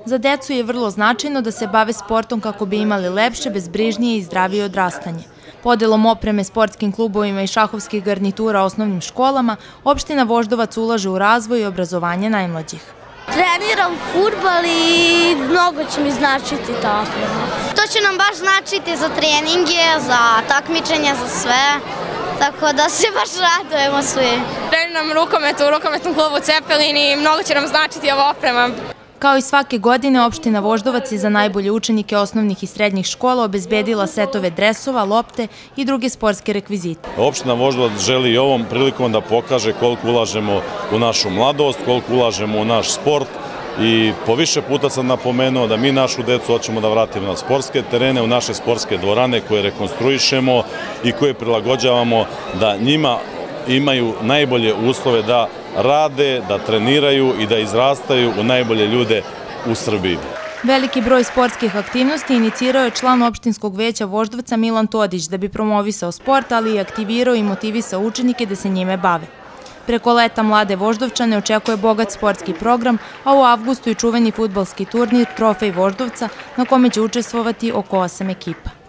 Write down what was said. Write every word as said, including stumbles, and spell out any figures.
Za decu je vrlo značajno da se bave sportom kako bi imali lepše, bezbrižnije i zdravije odrastanje. Podelom opreme sportskim klubovima i šahovskih garnitura osnovnim školama, opština Voždovac ulaže u razvoj i obrazovanje najmlađih. Treniram fudbal i mnogo će mi značiti ta oprema. To će nam baš značiti za treninge, za takmičenja, za sve. Tako da se baš radujemo svi. Treniram rukomet u rukometnom klubu Cepelin i mnogo će nam značiti ova oprema. Kao i svake godine, opština Voždovac je za najbolje učenike osnovnih i srednjih škola obezbedila setove dresova, lopte i druge sportske rekvizite. Opština Voždovac želi i ovom prilikom da pokaže koliko ulažemo u našu mladost, koliko ulažemo u naš sport i po više puta sam napomenuo da mi našu decu hoćemo da vratimo na sportske terene, u naše sportske dvorane koje rekonstruišemo i koje prilagođavamo da njima imaju najbolje uslove da rade, da treniraju i da izrastaju u najbolje ljude u Srbiji. Veliki broj sportskih aktivnosti inicirao je član opštinskog veća Voždovca Milan Todić da bi promovisao sport, ali i aktivirao i motivisao učenike da se njime bave. Preko leta mlade Voždovčane očekuje bogat sportski program, a u avgustu i čuveni fudbalski turnir Trofej Voždovca na kome će učestvovati oko osam ekipa.